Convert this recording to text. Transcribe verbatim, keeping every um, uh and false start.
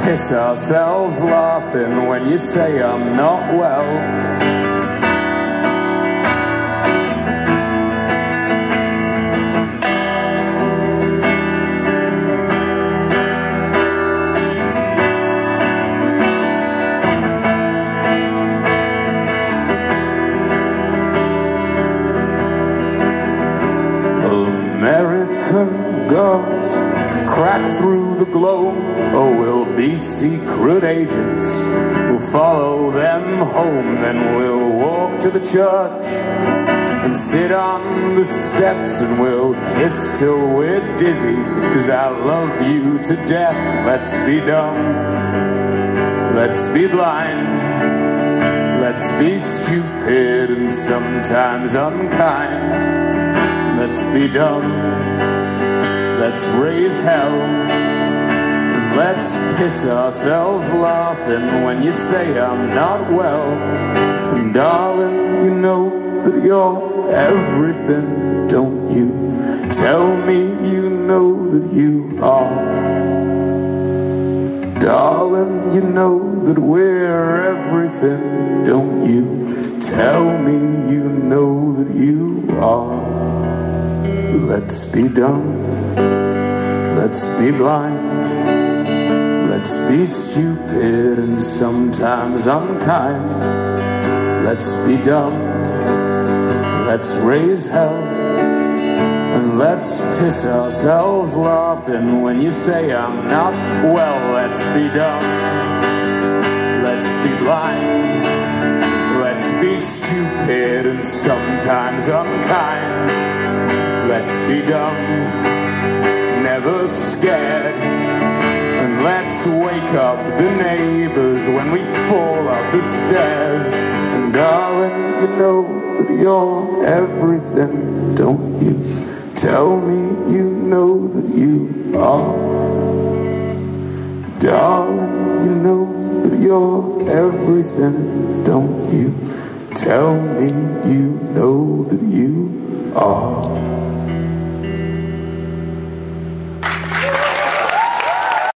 piss ourselves laughing when you say I'm not well. American girls crack through the globe, or we'll be secret agents. We'll follow them home, then we'll walk to the church and sit on the steps, and we'll kiss till we're dizzy, 'cause I love you to death. Let's be dumb, let's be blind, let's be stupid and sometimes unkind. Let's be dumb, let's raise hell, and let's piss ourselves laughing when you say I'm not well. And darling, you know that you're everything, don't you? Tell me you know that you are. Darling, you know that we're everything, don't you? Tell me you know that you are. Let's be dumb, let's be blind, let's be stupid and sometimes unkind. Let's be dumb, let's raise hell, and let's piss ourselves laughing when you say I'm not well. Let's be dumb, let's be blind, let's be stupid and sometimes unkind. Let's be dumb, never scared, and let's wake up the neighbors when we fall up the stairs. And darling, you know that you're everything, don't you? Tell me you know that you are. Darling, you know that you're everything, don't you? Tell me you know that you are.